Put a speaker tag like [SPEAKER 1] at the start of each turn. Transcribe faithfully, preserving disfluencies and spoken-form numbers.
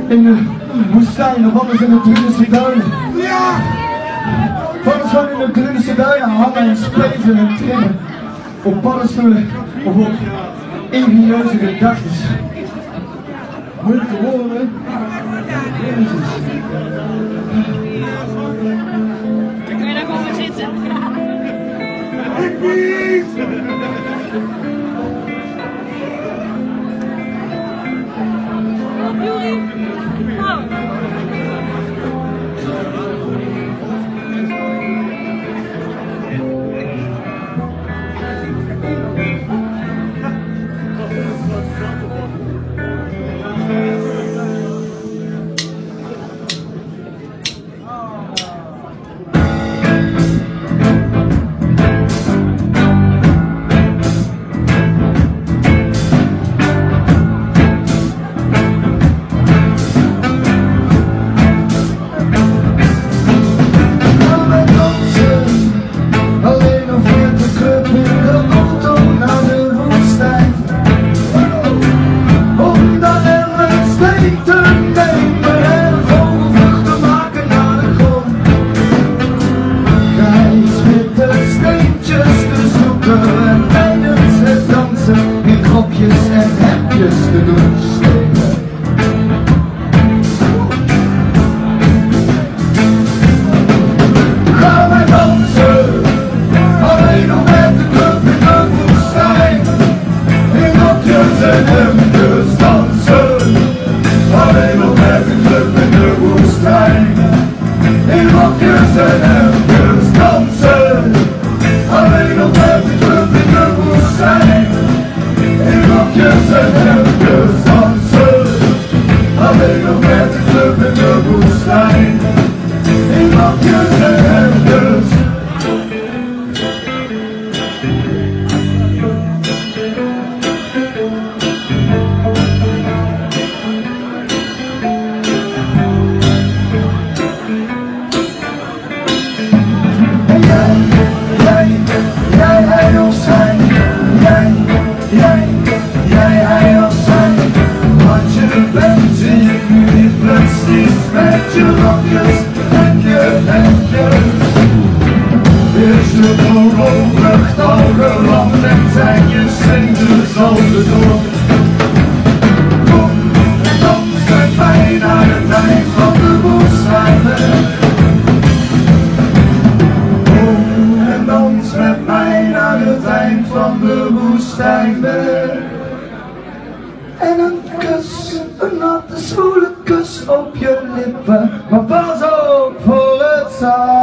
[SPEAKER 1] in de woestijn of anders in de Drunense duinen. Ja! Of anders gewoon in de Drunense duinen hangen en spelen en trimmen. Op paddenstoelen of op ingenieuze gedachten. Moeilijk te horen, hè? Jezus.
[SPEAKER 2] Dan kun je daar gewoon gaan zitten.
[SPEAKER 1] Ik niet!
[SPEAKER 2] Kom, Juri. Kom.
[SPEAKER 1] En een kus, een natte zwoele kus op je lippen, maar pas op voor het zaad.